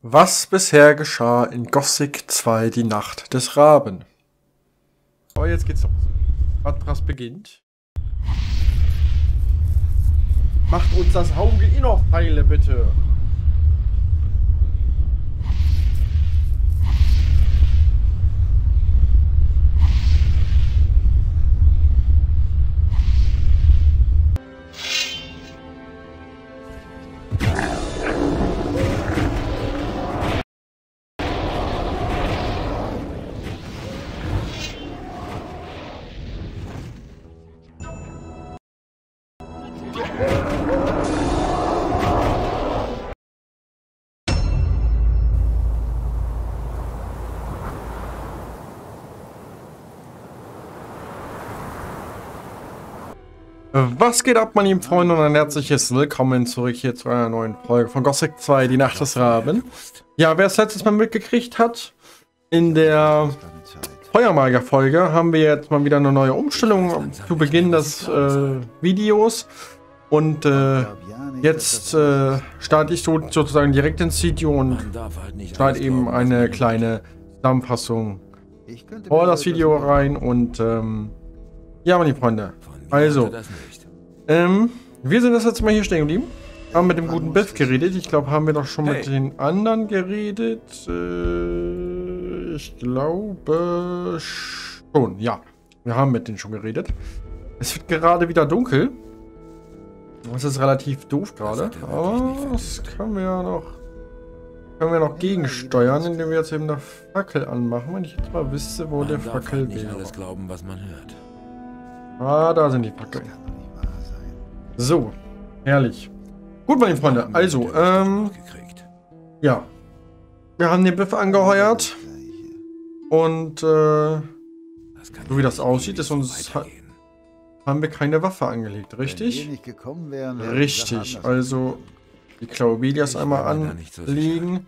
Was bisher geschah in Gothic 2, die Nacht des Raben. Aber jetzt geht's los. Atras beginnt. Macht uns das Auge noch heile, bitte. Was geht ab, meine lieben Freunde, und ein herzliches Willkommen zurück hier zu einer neuen Folge von Gothic 2, die Nacht des Raben. Ja, wer es letztes Mal mitgekriegt hat, in der Feuermagier-Folge haben wir jetzt mal wieder eine neue Umstellung zu Beginn des Videos. Und jetzt starte ich sozusagen direkt ins Video und starte eben eine kleine Zusammenfassung vor das Video rein. Und ja, meine lieben Freunde, also, wir sind das jetzt mal hier stehen geblieben. Haben mit dem guten Biff geredet. Ich glaube, haben wir doch schon mit den anderen geredet. Ich glaube schon, ja. Wir haben mit denen schon geredet. Es wird gerade wieder dunkel. Das ist relativ doof gerade. Aber das können wir ja noch gegensteuern, indem wir jetzt eben eine Fackel anmachen. Wenn ich jetzt mal wüsste, wo der Fackel wäre. Nicht alles glauben, was man hört. Ah, da sind die Fackeln. So, herrlich. Gut, meine Freunde, also, ja. Wir haben den Biff angeheuert. Und, so wie das aussieht, ist uns, haben wir keine Waffe angelegt, richtig? Richtig, also, die Claubelias einmal anlegen.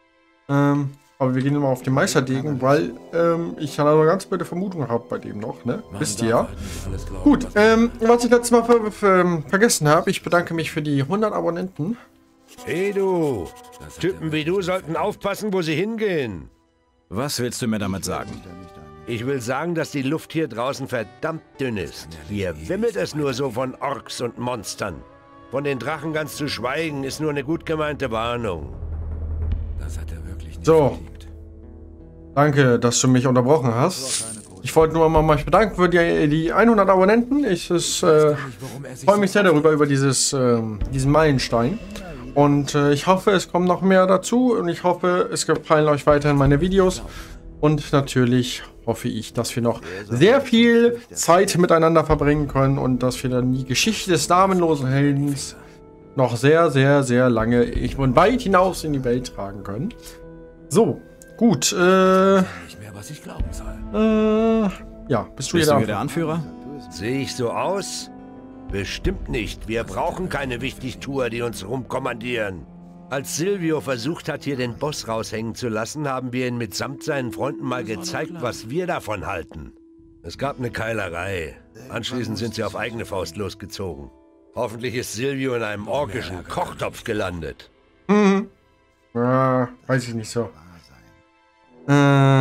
Aber wir gehen immer auf den Meisterdegen, weil ich eine ganz blöde Vermutung habe bei dem noch, ne? Wisst ihr ja. Gut, was ich letztes Mal vergessen habe, ich bedanke mich für die 100 Abonnenten. Hey du, Typen wie du sollten aufpassen, wo sie hingehen. Was willst du mir damit sagen? Ich will sagen, dass die Luft hier draußen verdammt dünn ist. Hier wimmelt es nur so von Orks und Monstern. Von den Drachen ganz zu schweigen, ist nur eine gut gemeinte Warnung. Das hat er wirklich nicht So. verdient. Danke, dass du mich unterbrochen hast. Ich wollte nur mal mich bedanken für die 100 Abonnenten. Ich freue mich sehr darüber, über diesen Meilenstein. Und ich hoffe, es kommen noch mehr dazu. Und ich hoffe, es gefallen euch weiterhin meine Videos. Und natürlich hoffe ich, dass wir noch sehr viel Zeit miteinander verbringen können. Und dass wir dann die Geschichte des namenlosen Heldens noch sehr, sehr, sehr lange und weit hinaus in die Welt tragen können. So. Gut, Nicht mehr, was ich glauben soll. ja, bist du Bist du hier hier der Anführer? Sehe ich so aus? Bestimmt nicht. Wir brauchen keine Wichtigtuer, die uns rumkommandieren. Als Silvio versucht hat, hier den Boss raushängen zu lassen, haben wir ihn mitsamt seinen Freunden mal gezeigt, was wir davon halten. Es gab eine Keilerei. Anschließend sind sie auf eigene Faust losgezogen. Hoffentlich ist Silvio in einem orkischen Kochtopf gelandet. Mhm. Ja, weiß ich nicht so. Es war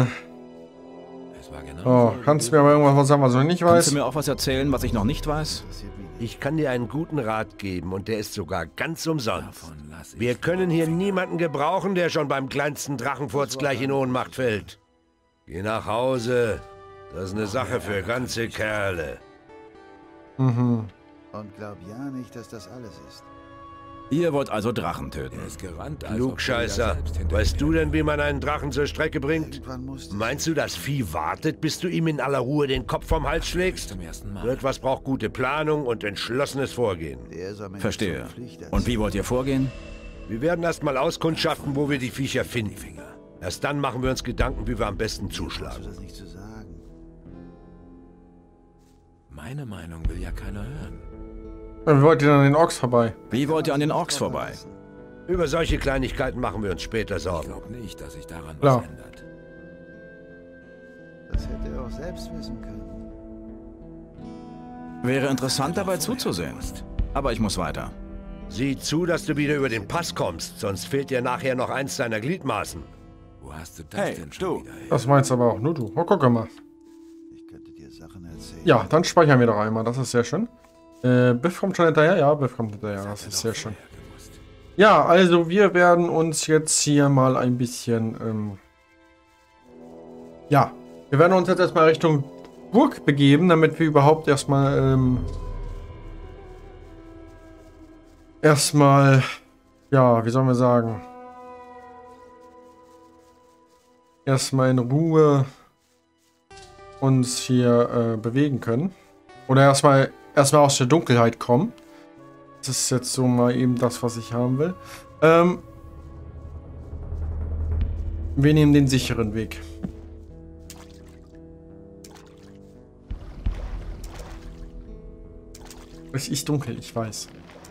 genau Oh, kannst du mir aber irgendwas sagen, was ich nicht Kannst weiß? du mir auch was erzählen, was ich noch nicht weiß? Ich kann dir einen guten Rat geben und der ist sogar ganz umsonst. Davon lass ich Wir können hier niemanden gebrauchen, der schon beim kleinsten Drachenfurz gleich in Ohnmacht fällt. Geh nach Hause. Das ist eine Sache für ganze Kerle. Mhm. Und glaub ja nicht, dass das alles ist. Ihr wollt also Drachen töten. Er ist gerannt, als ob Klugscheißer. er selbst hinter Weißt ihm du her- denn, wie man einen Drachen zur Strecke bringt? Irgendwann musste Meinst du, das Vieh wartet, bis du ihm in aller Ruhe den Kopf vom Hals schlägst? Zum ersten Mal. So etwas braucht gute Planung und entschlossenes Vorgehen. der ist am Ende Verstehe. zur Pflicht Und wie wollt ihr vorgehen? Wir werden erstmal auskundschaften, wo wir die Viecher finden. Erst dann machen wir uns Gedanken, wie wir am besten Hast du zuschlagen. das nicht zu sagen? Meine Meinung will ja keiner hören. Wie wollt ihr dann an den Orks vorbei? Wie wollt ihr an den Orks vorbei? Über solche Kleinigkeiten machen wir uns später Ich Sorgen. glaube nicht, dass sich daran Klar. was ändert. Das hätte er auch selbst wissen können. Wäre interessant dabei zuzusehen. Aber ich muss weiter. Sieh zu, dass du wieder über den Pass kommst, sonst fehlt dir nachher noch eins deiner Gliedmaßen. Wo hast du das denn schon wieder her? Das meinst aber auch nur du. Oh, guck mal. Ich könnte dir Sachen erzählen. Ja, dann speichern wir doch einmal. Das ist sehr schön. Biff kommt schon hinterher? Ja, Biff kommt hinterher. Das ist sehr schön. Ja, also wir werden uns jetzt hier mal ein bisschen... ja, wir werden uns jetzt erstmal Richtung Burg begeben, damit wir überhaupt erstmal... ja, wie sollen wir sagen? Erstmal in Ruhe uns hier bewegen können. Oder erstmal aus der Dunkelheit kommen. Das ist jetzt so mal eben das, was ich haben will. Wir nehmen den sicheren Weg. Es ist dunkel, ich weiß.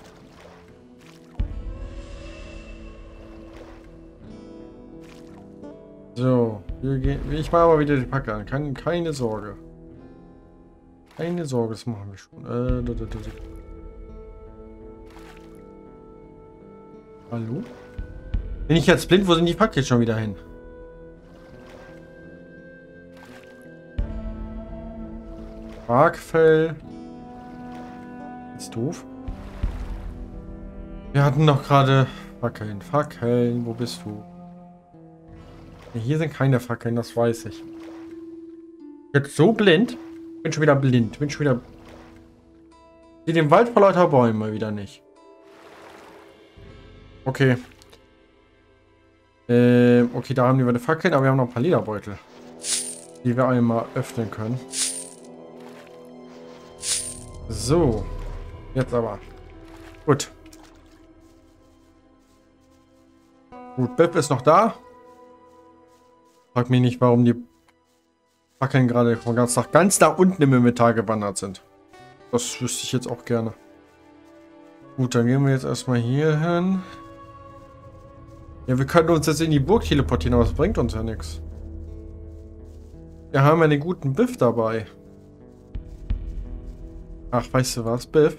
So, ich mache aber wieder die Packe an. Keine Sorge. Keine Sorge, das machen wir schon. Hallo? Bin ich jetzt blind? Wo sind die Packe jetzt schon wieder hin? Tragfell. Ist doof. Wir hatten doch gerade Fackeln. Fackeln, wo bist du? Hier sind keine Fackeln, das weiß ich. Jetzt so blind? Bin schon wieder blind. Bin schon wieder... Ich sehe den Wald vor lauter Bäumen mal wieder nicht. Okay. Okay, da haben wir eine Fackeln, aber wir haben noch ein paar Lederbeutel. Die wir einmal öffnen können. So. Jetzt aber. Gut. Gut, Biff ist noch da. Frag mich nicht, warum die Fackeln gerade von ganz da unten im Inventar gewandert sind. Das wüsste ich jetzt auch gerne. Gut, dann gehen wir jetzt erstmal hier hin. Ja, wir können uns jetzt in die Burg teleportieren, aber das bringt uns ja nichts. Wir haben ja den guten Biff dabei. Ach, weißt du was, Biff?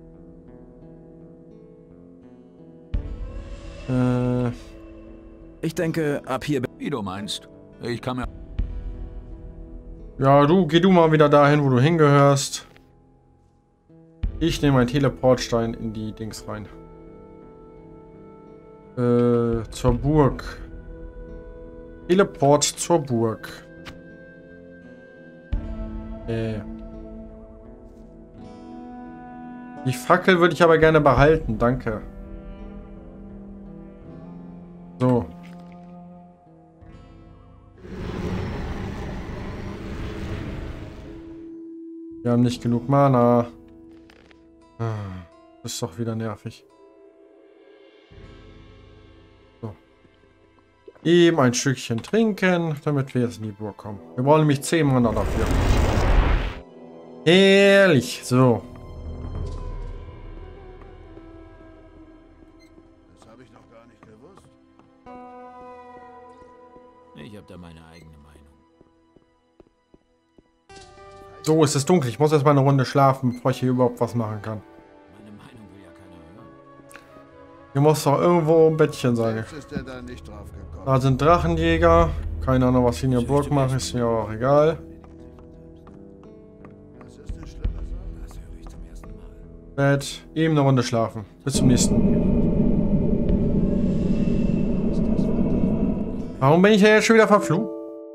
Ich denke, ab hier... Wie du meinst. Ich kann mir... Ja, geh du mal wieder dahin, wo du hingehörst. Ich nehme einen Teleportstein in die Dings rein. Zur Burg. Teleport zur Burg. Die Fackel würde ich aber gerne behalten, danke. So. Wir haben nicht genug Mana. Das ist doch wieder nervig. So. Eben ein Stückchen trinken, damit wir jetzt in die Burg kommen. Wir brauchen nämlich 10 Mana dafür. Herrlich. So. Das habe ich noch gar nicht gewusst. Ich habe da meine eigene Meinung. So, es ist dunkel. Ich muss erstmal eine Runde schlafen, bevor ich hier überhaupt was machen kann. Meine Meinung will ja keiner hören. Hier muss doch irgendwo ein Bettchen sein. Selbst ist er da nicht drauf gekommen. Da sind Drachenjäger. Keine Ahnung, was sie in der Burg machen. Ist mir auch egal. Das ist eine schlimme Sache. Das höre ich zum ersten Mal. Bett. Eben eine Runde schlafen. Bis zum nächsten. Warum bin ich ja jetzt schon wieder verflucht?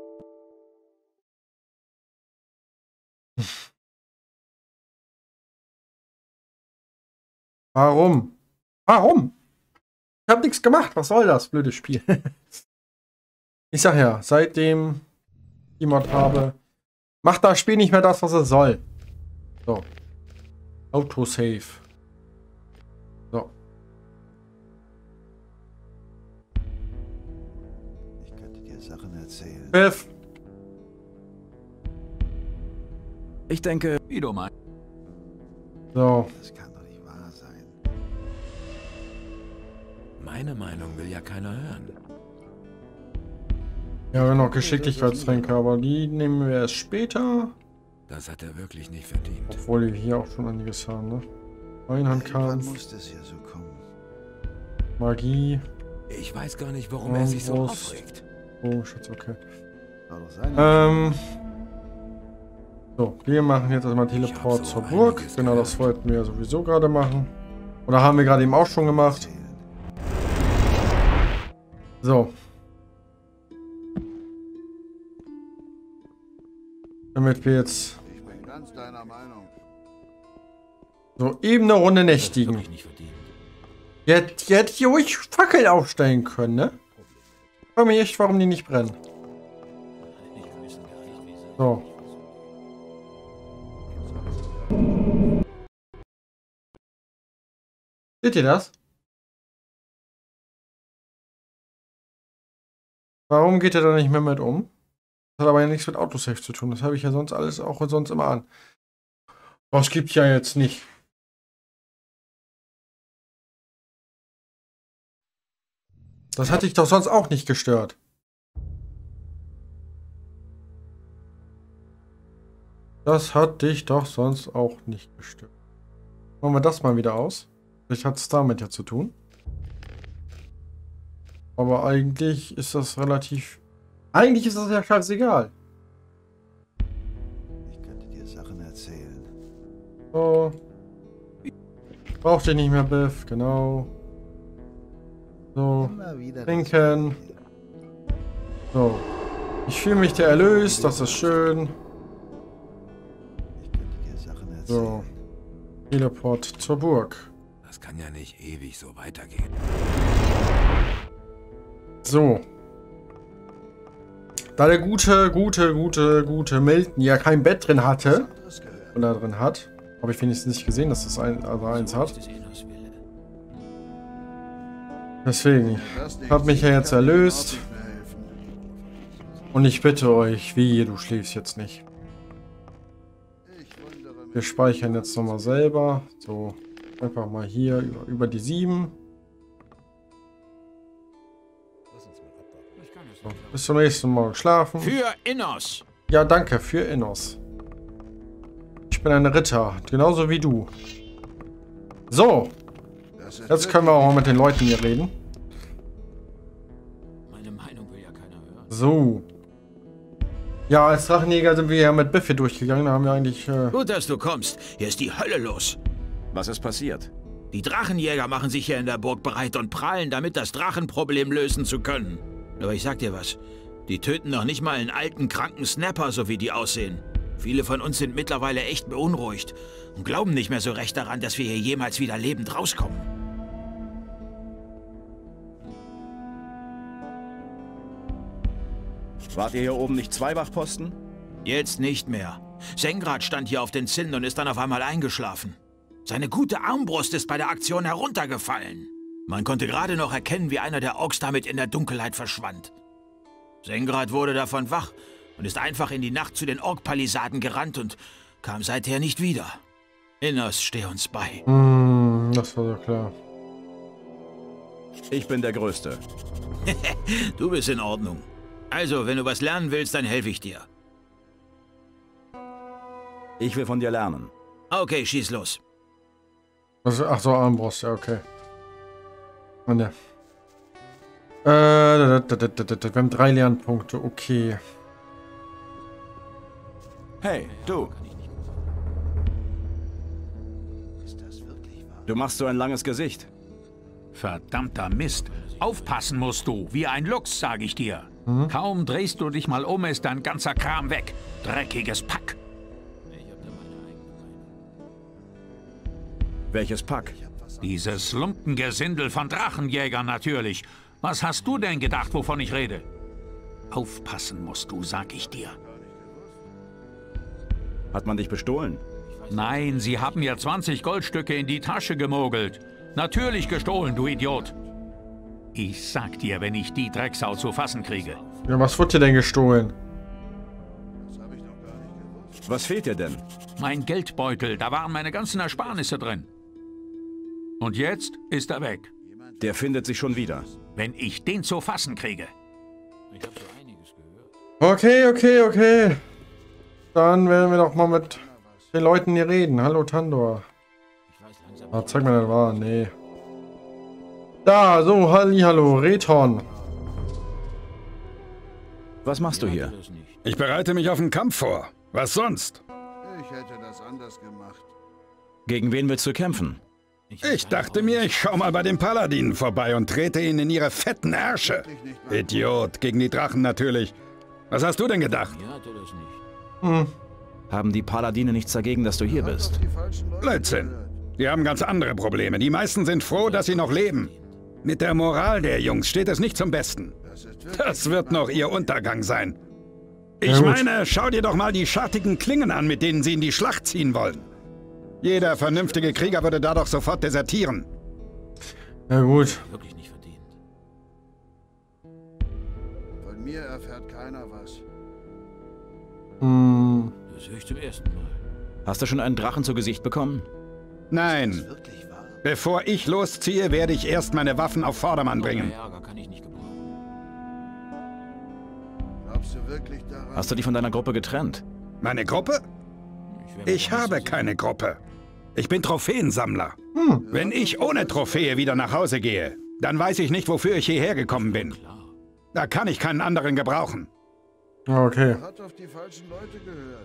Warum? Warum? Ich habe nichts gemacht. Was soll das, blödes Spiel? Ich sag ja, seitdem ich die Mod habe, macht das Spiel nicht mehr das, was es soll. So. Autosave. So. Ich könnte dir Sachen erzählen. Biff. Ich denke, wie du meinst. So. Das kann doch nicht wahr sein. Meine Meinung will ja keiner hören. Ja, wir haben noch Geschicklichkeitstränke, aber die nehmen wir erst später. Das hat er wirklich nicht verdient. Obwohl wir hier auch schon einiges haben, ne? Irgendwann Einhandkampf, muss das ja so kommen. Magie. Ich weiß gar nicht, warum er sich so Armbrust. aufregt. Oh, Schatz, okay. Soll doch sein. So, wir machen jetzt erstmal Teleport so zur Burg. einiges Genau, das gehört. wollten wir ja sowieso gerade machen. Oder haben wir gerade eben auch schon gemacht. Erzählen. So. Damit wir jetzt Ich bin ganz deiner Meinung. so eben eine Runde nächtigen. Wirklich nicht verdient. Jetzt hätte ich ruhig Fackeln aufstellen können, ne? Ich frage mich echt, warum die nicht brennen. So. Seht ihr das? Warum geht er da nicht mehr mit um? Das hat aber ja nichts mit Autosave zu tun. Das habe ich ja sonst alles auch sonst immer an. Das gibt ja jetzt nicht. Das hatte ich doch sonst auch nicht gestört. Das hat dich doch sonst auch nicht gestört. Machen wir das mal wieder aus. Vielleicht hat es damit ja zu tun. Aber eigentlich ist das relativ... Eigentlich ist das ja scheißegal. Ich könnte dir Sachen erzählen. So. Braucht ihr nicht mehr, Biff. Genau. So. Immer wieder das Trinken. Gleiche. So. Ich fühle mich erlöst. Das ist schön. Ich könnte dir Sachen So. erzählen. Teleport zur Burg. Das kann ja nicht ewig so weitergehen. So. Da der gute Milton ja kein Bett drin hatte, Anderes gehört. oder drin hat, habe ich wenigstens nicht gesehen, dass das eins hat. Deswegen, Das nicht hab mich ja sieht, jetzt kann ich erlöst. auch nicht mehr helfen. Und ich bitte euch, wie, du schläfst jetzt nicht. Ich wundere mich. Wir speichern jetzt nochmal selber. So, einfach mal hier über die 7. So, bis zum nächsten Morgen schlafen. Für Innos! Ja, danke für Innos. Ich bin ein Ritter, genauso wie du. So, Das ist jetzt können wir auch mal mit den Leuten hier reden. Meine Meinung will ja keiner hören. So. Ja, als Drachenjäger sind wir ja mit Biff hier durchgegangen. Da haben wir eigentlich... Gut, dass du kommst. Hier ist die Hölle los. Was ist passiert? Die Drachenjäger machen sich hier in der Burg bereit und prahlen damit, das Drachenproblem lösen zu können. Aber ich sag dir was. Die töten noch nicht mal einen alten, kranken Snapper, so wie die aussehen. Viele von uns sind mittlerweile echt beunruhigt und glauben nicht mehr so recht daran, dass wir hier jemals wieder lebend rauskommen. Wart ihr hier oben nicht 2 Wachposten? Jetzt nicht mehr. Sengrad stand hier auf den Zinnen und ist dann auf einmal eingeschlafen. Seine gute Armbrust ist bei der Aktion heruntergefallen. Man konnte gerade noch erkennen, wie einer der Orks damit in der Dunkelheit verschwand. Sengrad wurde davon wach und ist einfach in die Nacht zu den Ork-Palisaden gerannt und kam seither nicht wieder. Innos, steh uns bei. das war so klar. Ich bin der Größte. Du bist in Ordnung. Also, wenn du was lernen willst, dann helfe ich dir. Ich will von dir lernen. Okay, schieß los. Also, ach so, Armbrust, ja, okay. Und ja. Wir haben 3 Lernpunkte, okay. Hey, du. Ist das wirklich wahr? Du machst so ein langes Gesicht. Verdammter Mist. Aufpassen musst du, wie ein Luchs, sag ich dir. Kaum drehst du dich mal um, ist dein ganzer Kram weg. Dreckiges Pack. Welches Pack? Dieses Lumpengesindel von Drachenjägern natürlich. Was hast du denn gedacht, wovon ich rede? Aufpassen musst du, sag ich dir. Hat man dich bestohlen? Nein, sie haben mir 20 Goldstücke in die Tasche gemogelt. Natürlich gestohlen, du Idiot. Ich sag dir, wenn ich die Drecksau zu fassen kriege. Ja, was wurde dir denn gestohlen? Was fehlt dir denn? Mein Geldbeutel, da waren meine ganzen Ersparnisse drin. Und jetzt ist er weg. Der findet sich schon wieder. Wenn ich den zu fassen kriege. Okay. Dann werden wir doch mal mit den Leuten hier reden. Hallo, Tandor. Ich weiß langsam Ah, zeig mir, das war. Nee. Da, so, hallo, Reton. Was machst du hier? Ich bereite mich auf den Kampf vor. Was sonst? Ich hätte das anders gemacht. Gegen wen willst du kämpfen? Ich dachte mir, ich schau mal bei den Paladinen vorbei und trete ihnen in ihre fetten Ärsche. Idiot, gegen die Drachen natürlich. Was hast du denn gedacht? Haben die Paladine nichts dagegen, dass du hier bist? Blödsinn. Die haben ganz andere Probleme. Die meisten sind froh, dass sie noch leben. Mit der Moral der Jungs steht es nicht zum Besten. Das wird noch ihr Untergang sein. Ich meine, schau dir doch mal die schartigen Klingen an, mit denen sie in die Schlacht ziehen wollen. Jeder vernünftige Krieger würde da doch sofort desertieren. Ja gut. Wirklich nicht verdient. Von mir erfährt keiner was. Das höre ich zum ersten Mal. Hast du schon einen Drachen zu Gesicht bekommen? Nein. Wirklich wahr? Bevor ich losziehe, werde ich erst meine Waffen auf Vordermann bringen. Mehr Ärger kann ich nicht gebrauchen. Glaubst du wirklich daran? Hast du dich von deiner Gruppe getrennt? Meine Gruppe? Ich habe keine Gruppe. Ich bin Trophäensammler. Wenn ich ohne Trophäe wieder nach Hause gehe, dann weiß ich nicht, wofür ich hierher gekommen bin. Da kann ich keinen anderen gebrauchen. Okay. Hat auf die falschen Leute gehört.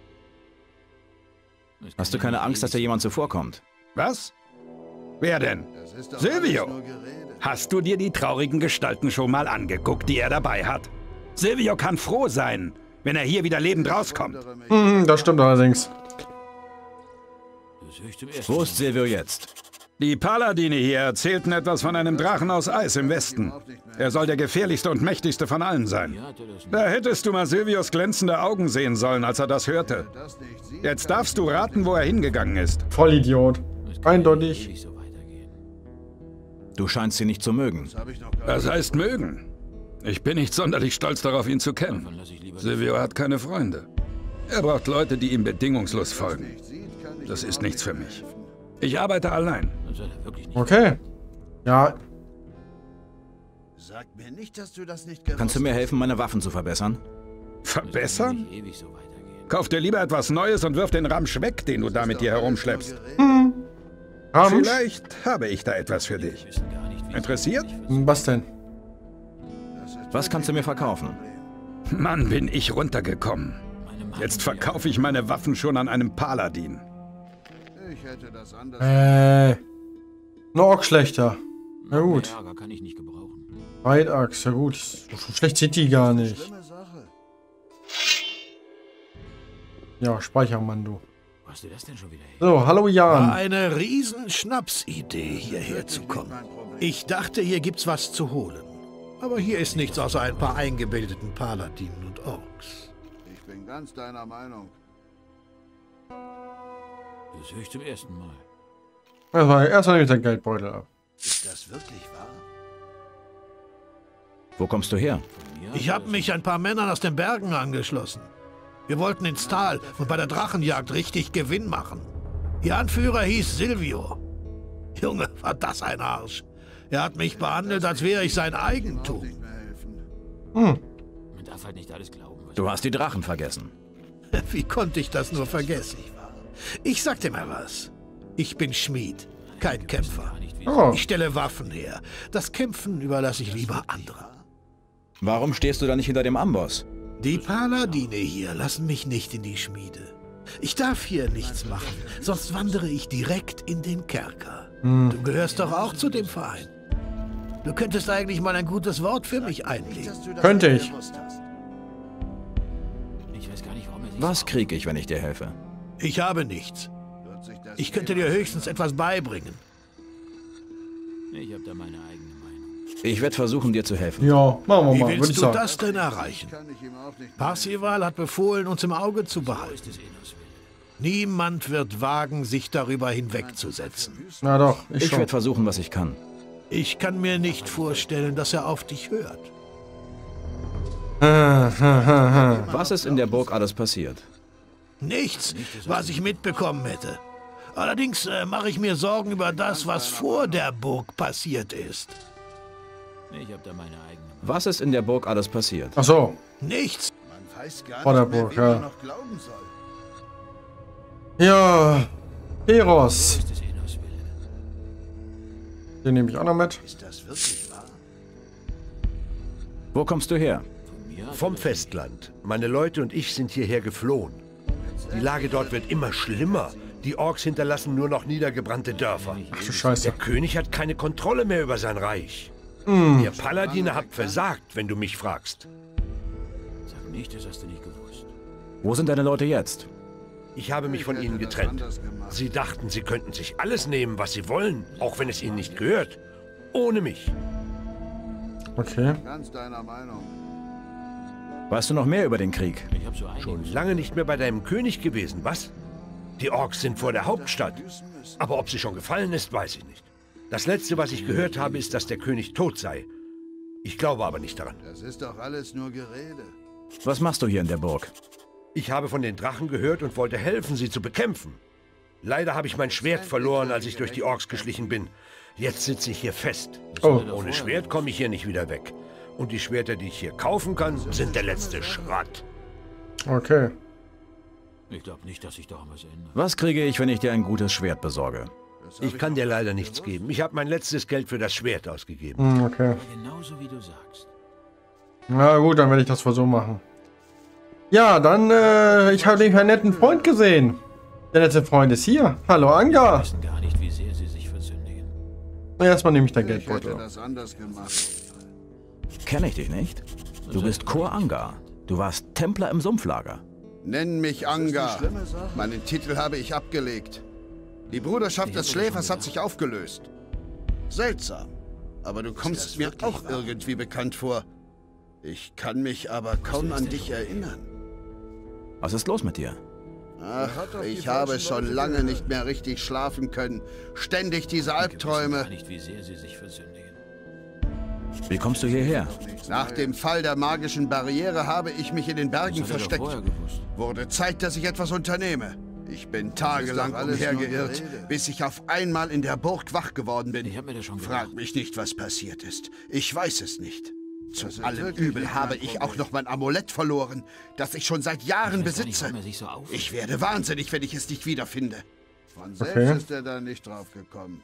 Hast du keine Angst, dass dir jemand zuvorkommt? Was? Wer denn? Das ist doch Silvio. alles nur Gerede. Hast du dir die traurigen Gestalten schon mal angeguckt, die er dabei hat? Silvio kann froh sein, wenn er hier wieder lebend rauskommt. Das stimmt allerdings. Das höre ich zum ersten Wo ist Silvio jetzt? Die Paladine hier erzählten etwas von einem Drachen aus Eis im Westen. Er soll der gefährlichste und mächtigste von allen sein. Da hättest du mal Silvios glänzende Augen sehen sollen, als er das hörte. Das nicht sieht, Jetzt darfst du raten, wo er hingegangen ist. Vollidiot. Eindeutig. nicht so weitergehen. Du scheinst sie nicht zu mögen. habe ich noch gar Was heißt mögen? Ich bin nicht sonderlich stolz darauf, ihn zu kennen. Lass ich lieber Silvio hat keine Freunde. Er braucht Leute, die ihm bedingungslos folgen. nicht sieht, kann ich Das ihm ist auch nichts für nicht mich. helfen. Ich arbeite allein. Dann soll er wirklich nicht. Okay. Ja, Sag mir nicht, dass du das nicht gewusst Kannst du mir helfen, meine Waffen zu verbessern? Verbessern? Nicht ewig so weitergehen. Kauf dir lieber etwas Neues und wirf den Ramsch weg, den du da mit dir herumschleppst. Ramsch. Vielleicht habe ich da etwas für dich. Wissen gar nicht, wie Interessiert? Was denn? Was kannst du mir verkaufen? Mann, bin ich runtergekommen. Jetzt verkaufe ich meine Waffen schon an einem Paladin. Ich hätte das anders. Noch schlechter. Na gut. Mehr Ärger kann ich nicht gebrauchen. Weitachs, ja gut. So schlecht sind die gar nicht. Schlimme Sache. Ja, Speichermann, du. Wo hast du das denn schon wieder her? So, hallo War Jan. eine Riesenschnapsidee, hierher zu kommen. Ich dachte, hier gibt's was zu holen. Aber hier ist nichts außer ein paar eingebildeten Paladinen und Orks. Ich bin ganz deiner Meinung. Das höre ich zum ersten Mal. Erstmal nehme ich dein Geldbeutel ab. Ist das wirklich wahr? Wo kommst du her? Ich habe mich ein paar Männern aus den Bergen angeschlossen. Wir wollten ins Tal und bei der Drachenjagd richtig Gewinn machen. Ihr Anführer hieß Silvio. Junge, war das ein Arsch. Er hat mich behandelt, als wäre ich sein Eigentum. Nicht mehr helfen. Man darf halt nicht alles glauben, was Du hast die Drachen vergessen. Wie konnte ich das nur vergessen? Ich sag dir mal was. Ich bin Schmied, kein Kämpfer. Oh, Ich stelle Waffen her. Das Kämpfen überlasse ich lieber anderen. Warum stehst du da nicht hinter dem Amboss? Die Paladine hier lassen mich nicht in die Schmiede. Ich darf hier nichts machen, sonst wandere ich direkt in den Kerker. Du gehörst doch auch zu dem Verein. Du könntest eigentlich mal ein gutes Wort für mich einlegen. Dass du das Könnte nicht ich. gewusst hast. Ich weiß gar nicht, warum er sich Was krieg ich, wenn ich dir helfe? Ich habe nichts. Wird sich das Ich könnte dir höchstens etwas beibringen. Ich habe da meine eigene Meinung. Ich werde versuchen, dir zu helfen. ja, machen wir Wie mal, würde willst ich du sagen. das denn erreichen? kann ich ihm auch nicht Parsival hat befohlen, uns im Auge zu behalten. Ist es Enos Wille. Niemand wird wagen, sich darüber hinwegzusetzen. Na doch, ich Ich schon. werde versuchen, was ich kann. Ich kann mir nicht vorstellen, dass er auf dich hört. Was ist in der Burg alles passiert? Nichts, was ich mitbekommen hätte. Allerdings mache ich mir Sorgen über das, was vor der Burg passiert ist. Ich habe da meine eigene Meinung. Was ist in der Burg alles passiert? Ach so, Nichts. Man weiß gar Vor der nicht mehr, Burg, wie man ja. noch glauben soll. ja, Eros. Ist es Enos Wille? Den nehme ich auch noch mit. Ist das wirklich wahr? Wo kommst du her? Vom Festland. Meine Leute und ich sind hierher geflohen. Die Lage dort wird immer schlimmer. Die Orks hinterlassen nur noch niedergebrannte Dörfer. Ach du Scheiße. Der König hat keine Kontrolle mehr über sein Reich. Ihr Paladine habt versagt, wenn du mich fragst. Sag nicht, das hast du nicht gewusst. Wo sind deine Leute jetzt? Ich habe mich von ihnen getrennt. Sie dachten, sie könnten sich alles nehmen, was sie wollen, auch wenn es ihnen nicht gehört. Ohne mich. Okay. Ganz deiner Meinung. Weißt du noch mehr über den Krieg? Ich habe so einiges. Schon lange nicht mehr bei deinem König gewesen, was? Die Orks sind vor der Hauptstadt. Aber ob sie schon gefallen ist, weiß ich nicht. Das Letzte, was ich gehört habe, ist, dass der König tot sei. Ich glaube aber nicht daran. Das ist doch alles nur Gerede. Was machst du hier in der Burg? Ich habe von den Drachen gehört und wollte helfen, sie zu bekämpfen. Leider habe ich mein Schwert verloren, als ich durch die Orks geschlichen bin. Jetzt sitze ich hier fest. Oh. Ohne Schwert komme ich hier nicht wieder weg. Und die Schwerter, die ich hier kaufen kann, sind der letzte Schrott. Okay. Ich glaube nicht, dass sich daran was ändert. Was kriege ich, wenn ich dir ein gutes Schwert besorge? Ich kann dir leider nichts geben. Ich habe mein letztes Geld für das Schwert ausgegeben. Okay. Genauso wie du sagst. Na gut, dann werde ich das wohl so machen. Ja, dann, ich habe nämlich einen netten Freund gesehen. Der nette Freund ist hier. Hallo, Anga. Wir wissen gar nicht, wie sehr sie sich versündigen. Erstmal nehme ich dein Ich hätte Geldbeutel. das anders gemacht. Kenne ich dich nicht? Du bist Kor Anga. Du warst Templer im Sumpflager. Nenn mich Anga. schlimme Sache. Meinen Titel habe ich abgelegt. Die Bruderschaft des Schläfers hat sich aufgelöst. Seltsam. Aber du kommst mir wirklich auch wahr? irgendwie bekannt vor. Ich kann mich aber kaum an dich erinnern. Was ist los mit dir? Ach, doch die ich habe falschen schon Leute lange gehört. nicht mehr richtig schlafen können. Ständig diese Wir wissen Albträume. gar nicht, wie sehr sie sich versündigen. Wie kommst du hierher? Nach dem Fall der magischen Barriere habe ich mich in den Bergen Das hat er doch versteckt. vorher gewusst. Wurde Zeit, dass ich etwas unternehme. Ich bin tagelang alles nur umhergeirrt, Gerede. bis ich auf einmal in der Burg wach geworden bin. Ich habe mir das schon Frag gedacht. mich nicht, was passiert ist. Ich weiß es nicht. Zu Das ist allem wirklich Übel nicht habe mein ich Problem. auch noch mein Amulett verloren, das ich schon seit Jahren Ich weiß gar nicht, besitze. warum er sich so aufregt. Ich werde wahnsinnig, wenn ich es nicht wiederfinde. Von selbst Okay. ist er da nicht drauf gekommen.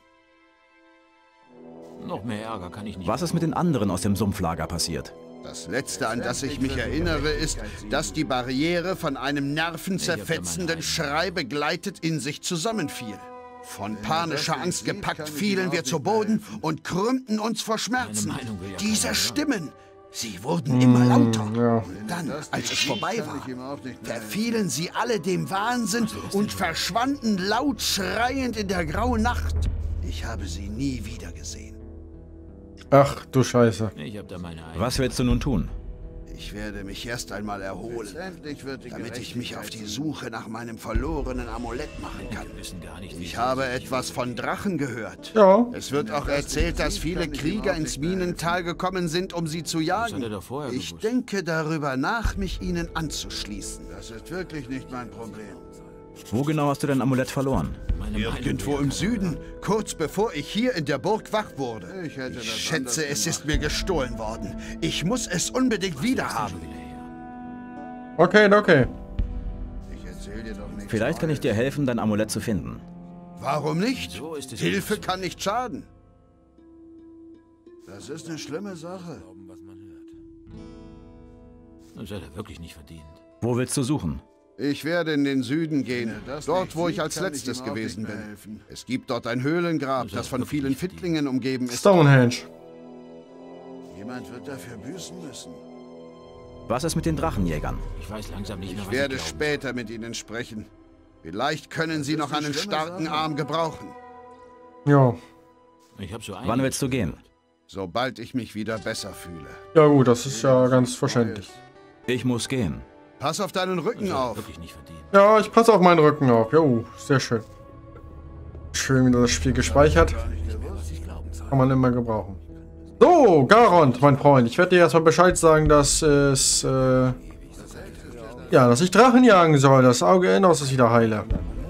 Noch mehr Ärger kann ich nicht. Was ist mit den anderen aus dem Sumpflager passiert? Das Letzte, an das ich mich erinnere, ist, dass die Barriere von einem nervenzerfetzenden Schrei begleitet in sich zusammenfiel. Von panischer Angst gepackt fielen wir zu Boden und krümmten uns vor Schmerzen. Meine Meinung will ja Diese keiner hören. Stimmen, sie wurden immer lauter. Ja. Dann, Das als es nicht vorbei kann war, ich ihm auch nicht mehr verfielen sie alle dem Wahnsinn und verschwanden laut schreiend in der grauen Nacht. Ich habe sie nie wieder gesehen. Ach du Scheiße. Ich habe da meine eigene. Was willst du nun tun? Ich werde mich erst einmal erholen, Endlich wird die damit ich mich auf die Gerechtigkeit Suche nach meinem verlorenen Amulett machen kann. Wir wissen gar nicht, wie Ich sehr habe sie sich etwas von Drachen gehört. Ja. Es wird auch erzählt, dass viele Krieger ins Minental gekommen sind, um sie zu hat er jagen. doch vorher Ich gewusst. denke darüber nach, mich ihnen anzuschließen. Das ist wirklich nicht mein Problem. Wo genau hast du dein Amulett verloren? Meine Meinung Irgendwo will ja im keiner Süden, hören. kurz bevor ich hier in der Burg wach wurde. Ich hätte das Ich schätze, anders es ist gemacht. mir gestohlen worden. Ich muss es unbedingt wieder haben. Schon wieder her. Okay, okay. Ich erzähl dir doch nichts Vielleicht kann ich dir helfen, dein Amulett zu finden. Warum nicht? So ist es Hilfe nicht. kann nicht schaden. Das ist eine schlimme Sache. Das hat er wirklich nicht verdient. Wo willst du suchen? Ich werde in den Süden gehen, Wenn er das dort nicht wo ich sieht, als kann ich letztes ihm auch gewesen nicht mehr bin. helfen. Es gibt dort ein Höhlengrab, das von vielen Fittlingen umgeben ist. Stonehenge. Jemand wird dafür büßen müssen. Was ist mit den Drachenjägern? Ich weiß langsam nicht mehr, Ich was werde ich glauben später mit ihnen sprechen. Vielleicht können sie ist noch eine einen schlimme starken Sache. Arm gebrauchen, Ja. soll. Ich habe so Wann einiges willst du gehen? gehört. sobald ich mich wieder besser fühle. Ja gut, das ist ja ganz verständlich. Ich muss gehen. Pass auf deinen Rücken Das hat er auf. wirklich nicht verdient. Ja, ich passe auf meinen Rücken auf. Jo, sehr schön. Schön wieder das Spiel gespeichert. Kann man immer gebrauchen. So, Garond, mein Freund. Ich werde dir erstmal Bescheid sagen, dass es, ja, dass ich Drachen jagen soll. Das Auge Innos ist wieder heile.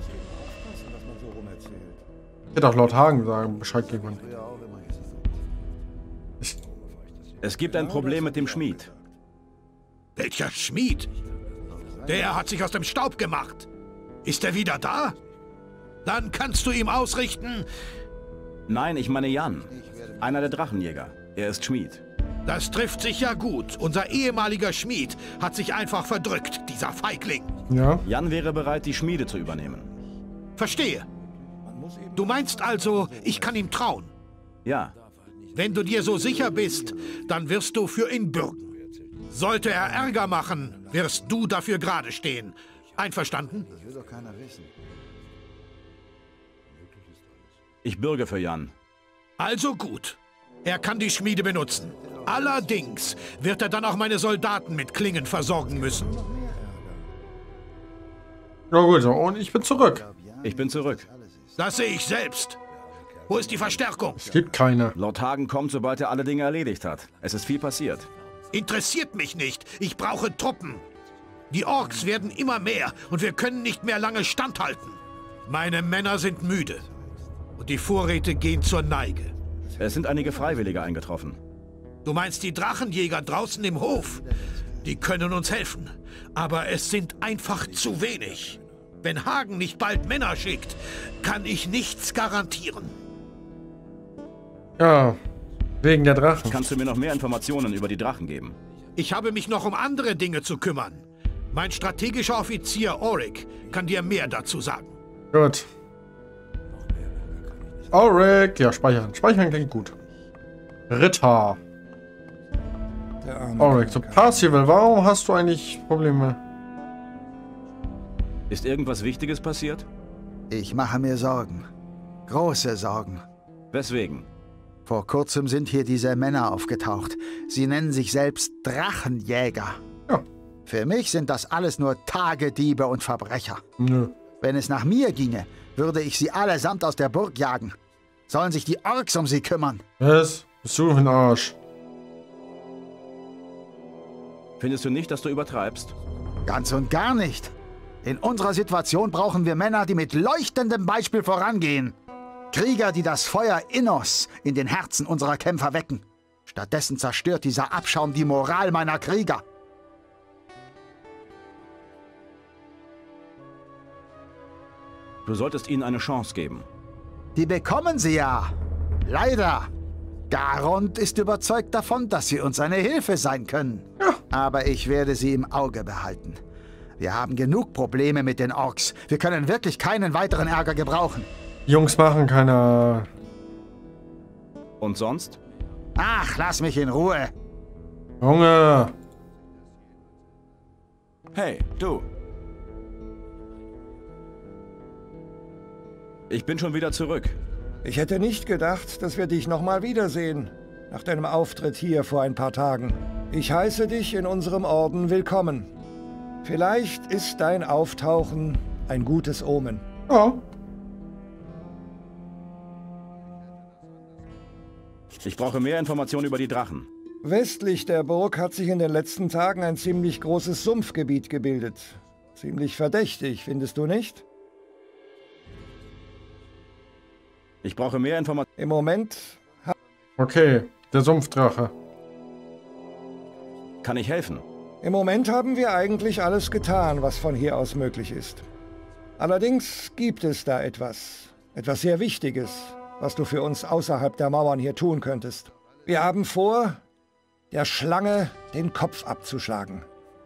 Ich hätte auch Lord Hagen sagen, Bescheid geben. Es gibt ein Problem mit dem Schmied. Welcher Schmied? Der hat sich aus dem Staub gemacht. Ist er wieder da? Dann kannst du ihm ausrichten, Nein, ich meine Jan. Einer der Drachenjäger. Er ist Schmied. Das trifft sich ja gut. Unser ehemaliger Schmied hat sich einfach verdrückt, dieser Feigling. Ja. Jan wäre bereit, die Schmiede zu übernehmen. Verstehe. Du meinst also, ich kann ihm trauen? Ja. Wenn du dir so sicher bist, dann wirst du für ihn bürgen. Sollte er Ärger machen, wirst du dafür gerade stehen. Einverstanden? Ich bürge für Jan. Also gut. Er kann die Schmiede benutzen. Allerdings wird er dann auch meine Soldaten mit Klingen versorgen müssen. Ja gut, und ich bin zurück. Ich bin zurück. Das sehe ich selbst. Wo ist die Verstärkung? Es gibt keine. Lord Hagen kommt, sobald er alle Dinge erledigt hat. Es ist viel passiert. Interessiert mich nicht. Ich brauche Truppen. Die Orks werden immer mehr und wir können nicht mehr lange standhalten. Meine Männer sind müde. Und die Vorräte gehen zur Neige. Es sind einige Freiwillige eingetroffen. Du meinst die Drachenjäger draußen im Hof? Die können uns helfen. Aber es sind einfach zu wenig. Wenn Hagen nicht bald Männer schickt, kann ich nichts garantieren. Ja, wegen der Drachen. Kannst du mir noch mehr Informationen über die Drachen geben? Ich habe mich noch um andere Dinge zu kümmern. Mein strategischer Offizier Auric kann dir mehr dazu sagen. Gut. Auric, ja, speichern. Speichern klingt gut. Ritter. Auric, so Parzival, warum hast du eigentlich Probleme? Ist irgendwas Wichtiges passiert? Ich mache mir Sorgen. Große Sorgen. Weswegen? Vor kurzem sind hier diese Männer aufgetaucht. Sie nennen sich selbst Drachenjäger. Ja. Für mich sind das alles nur Tagediebe und Verbrecher. Nö. Wenn es nach mir ginge, würde ich sie allesamt aus der Burg jagen. Sollen sich die Orks um sie kümmern. Was? Bist du ein Arsch? Findest du nicht, dass du übertreibst? Ganz und gar nicht. In unserer Situation brauchen wir Männer, die mit leuchtendem Beispiel vorangehen. Krieger, die das Feuer Innos in den Herzen unserer Kämpfer wecken. Stattdessen zerstört dieser Abschaum die Moral meiner Krieger. Du solltest ihnen eine Chance geben. Die bekommen sie ja. Leider. Garond ist überzeugt davon, dass sie uns eine Hilfe sein können. Ja. Aber ich werde sie im Auge behalten. Wir haben genug Probleme mit den Orks. Wir können wirklich keinen weiteren Ärger gebrauchen. Jungs machen keine... Und sonst? Ach, lass mich in Ruhe. Junge. Hey, du. Ich bin schon wieder zurück. Ich hätte nicht gedacht, dass wir dich nochmal wiedersehen, nach deinem Auftritt hier vor ein paar Tagen. Ich heiße dich in unserem Orden willkommen. Vielleicht ist dein Auftauchen ein gutes Omen. Ja. Ich brauche mehr Informationen über die Drachen. Westlich der Burg hat sich in den letzten Tagen ein ziemlich großes Sumpfgebiet gebildet. Ziemlich verdächtig, findest du nicht? Ich brauche mehr Informationen. Im Moment... Okay, der Sumpfdrache. Kann ich helfen? Im Moment haben wir eigentlich alles getan, was von hier aus möglich ist. Allerdings gibt es da etwas sehr Wichtiges, was du für uns außerhalb der Mauern hier tun könntest. Wir haben vor, der Schlange den Kopf abzuschlagen.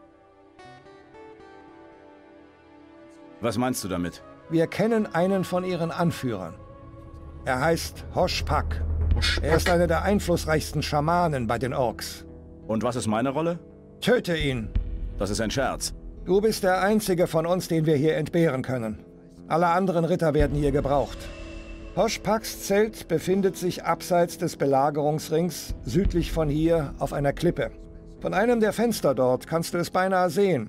Was meinst du damit? Wir kennen einen von ihren Anführern. Er heißt Hoshpak. Er ist einer der einflussreichsten Schamanen bei den Orks. Und was ist meine Rolle? Töte ihn. Das ist ein Scherz. Du bist der einzige von uns, den wir hier entbehren können. Alle anderen Ritter werden hier gebraucht. Hoshpaks Zelt befindet sich abseits des Belagerungsrings, südlich von hier, auf einer Klippe. Von einem der Fenster dort kannst du es beinahe sehen.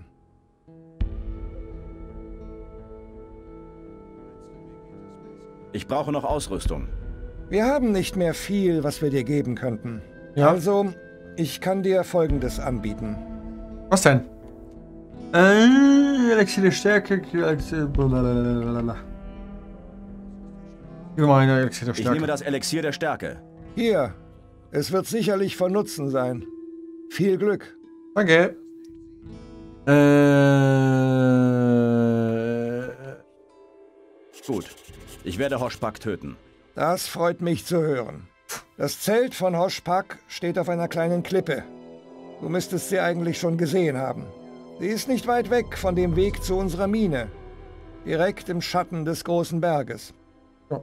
Ich brauche noch Ausrüstung. Wir haben nicht mehr viel, was wir dir geben könnten. Ja. Also, ich kann dir Folgendes anbieten. Was denn? Elixier der Stärke. Wie meine Elixier der Ich Stärke? nehme das Elixier der Stärke. Hier, es wird sicherlich von Nutzen sein. Viel Glück. Danke. Gut. Ich werde Hoshpak töten. Das freut mich zu hören. Das Zelt von Hoshpak steht auf einer kleinen Klippe. Du müsstest sie eigentlich schon gesehen haben. Sie ist nicht weit weg von dem Weg zu unserer Mine. Direkt im Schatten des großen Berges. Ja.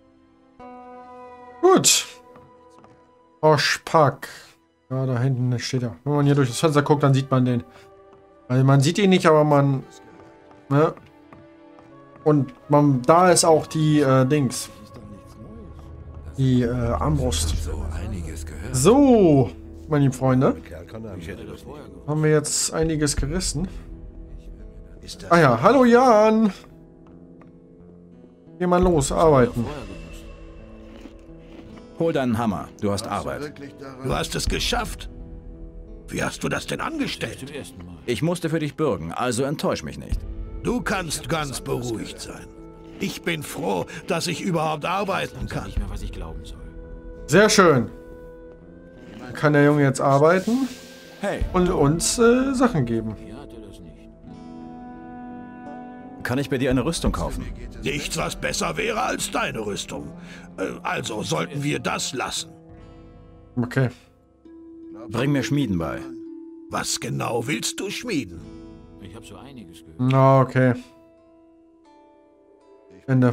Gut. Hoshpak. Ja, da hinten steht er. Wenn man hier durch das Fenster guckt, dann sieht man den. Also man sieht ihn nicht, aber man... Ne? Und da ist auch die Dings. Die Armbrust. So, meine lieben Freunde. Haben wir jetzt einiges gerissen. Ah ja, hallo Jan. Geh mal los, arbeiten. Hol deinen Hammer, du hast Arbeit. Du hast es geschafft. Wie hast du das denn angestellt? Ich musste für dich bürgen, also enttäusch mich nicht. Du kannst ganz beruhigt sein. Ich bin froh, dass ich überhaupt arbeiten kann. Sehr schön. Kann der Junge jetzt arbeiten und uns Sachen geben. Kann ich bei dir eine Rüstung kaufen? Nichts, was besser wäre als deine Rüstung. Also sollten wir das lassen. Okay. Bring mir Schmieden bei. Was genau willst du schmieden? Ich habe so einiges gehört. Na, okay. Ende.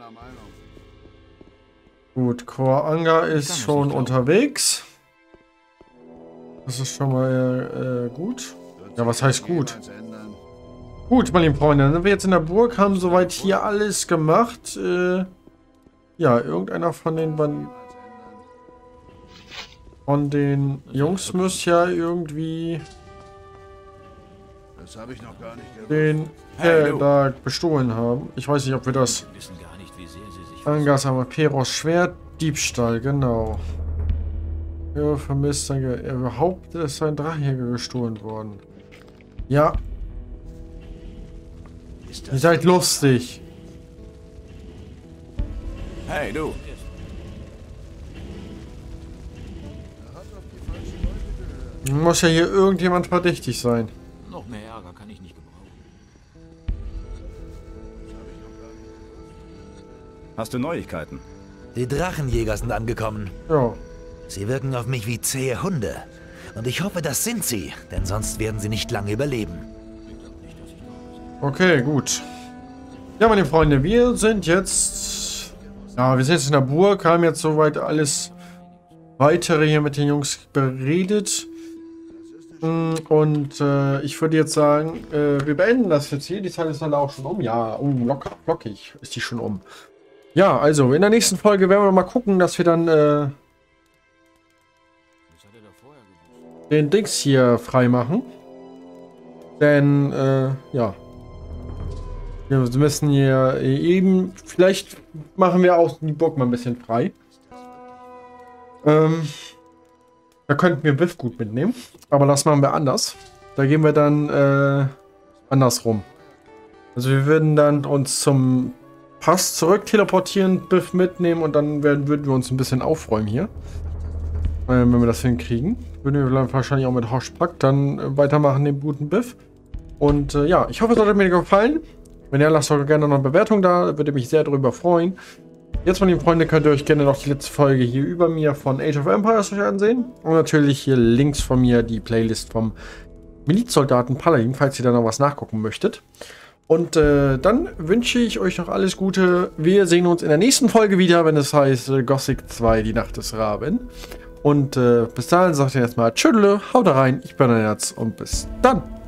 Gut, Koh Anga ist schon unterwegs. Das ist schon mal gut. Ja, was heißt gut? Gut, meine lieben Freunde, dann sind wir jetzt in der Burg, haben soweit hier alles gemacht. Ja, irgendeiner von den Jungs muss ja irgendwie den da bestohlen haben. Ich weiß nicht, ob wir das... Angas haben wir Peros Schwert, Diebstahl, genau. Ja, vermisst, überhaupt ist sein Drachenjäger gestohlen worden. Ja. Ihr seid lustig. Hey, du. Muss ja hier irgendjemand verdächtig sein. Noch mehr Ärger kann ich nicht gebrauchen. Hast du Neuigkeiten? Die Drachenjäger sind angekommen. Ja. Sie wirken auf mich wie zähe Hunde. Und ich hoffe, das sind sie, denn sonst werden sie nicht lange überleben. Okay, gut. Ja, meine Freunde, wir sind jetzt... Ja, wir sind jetzt in der Burg, haben jetzt soweit alles Weitere hier mit den Jungs beredet. Und ich würde jetzt sagen, wir beenden das jetzt hier. Die Zeit ist dann auch schon um. Ja, locker, flockig ist die schon um. Ja, also in der nächsten Folge werden wir mal gucken, dass wir dann den Dings hier frei machen. Denn, ja. Wir müssen hier eben, vielleicht machen wir auch die Burg mal ein bisschen frei. Da könnten wir Biff gut mitnehmen. Aber das machen wir anders. Da gehen wir dann andersrum. Also wir würden dann uns zum Pass zurück teleportieren, Biff mitnehmen und dann würden wir uns ein bisschen aufräumen hier. Wenn wir das hinkriegen. Würden wir wahrscheinlich auch mit Hoshpak dann weitermachen, den guten Biff. Und ja, ich hoffe, es hat mir gefallen. Wenn ja, lasst doch gerne noch eine Bewertung da. Würde mich sehr darüber freuen. Jetzt, meine lieben Freunde, könnt ihr euch gerne noch die letzte Folge hier über mir von Age of Empires euch ansehen. Und natürlich hier links von mir die Playlist vom Milizsoldaten Paladin, falls ihr da noch was nachgucken möchtet. Und dann wünsche ich euch noch alles Gute. Wir sehen uns in der nächsten Folge wieder, wenn es heißt Gothic 2, die Nacht des Raben. Und bis dahin sagt ihr erstmal Tschüss, haut rein, ich bin euer Herz und bis dann.